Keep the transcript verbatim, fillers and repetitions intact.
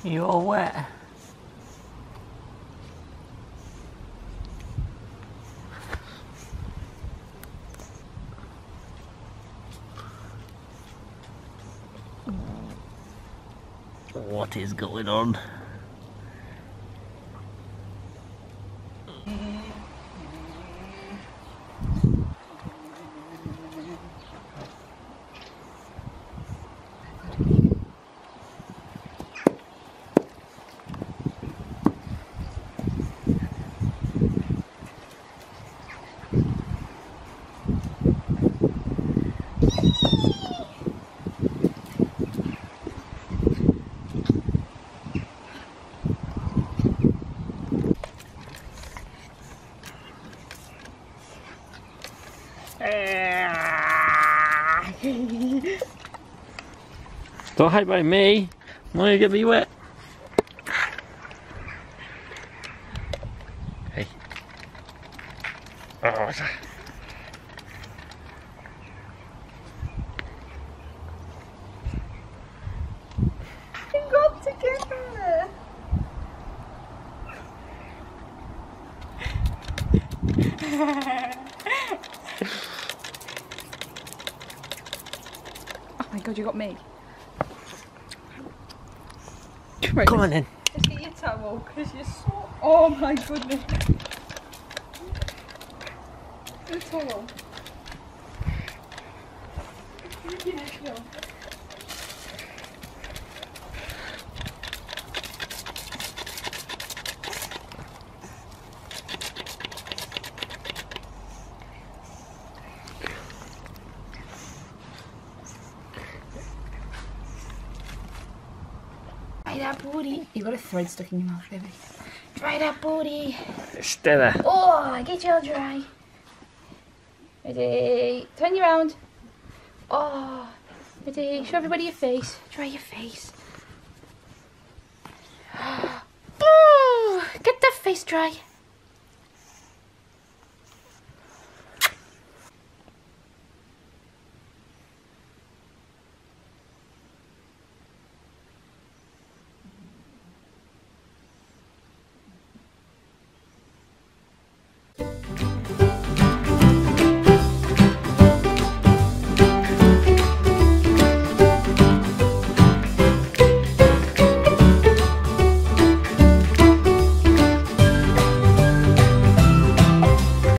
You all wet? What is going on? Don't hide by me. I'm gonna get me wet. Hey. Oh, what's that? We got together. Oh my god, you got me. Right, Come on then. let's get your towel because you're so. Oh my goodness. Your towel. Dry that booty. You got a thread stuck in your mouth, baby. Dry that booty. Stella. Oh, get you all dry. Ready? Turn you around. Oh, ready? Show everybody your face. Dry your face. Oh, get that face dry.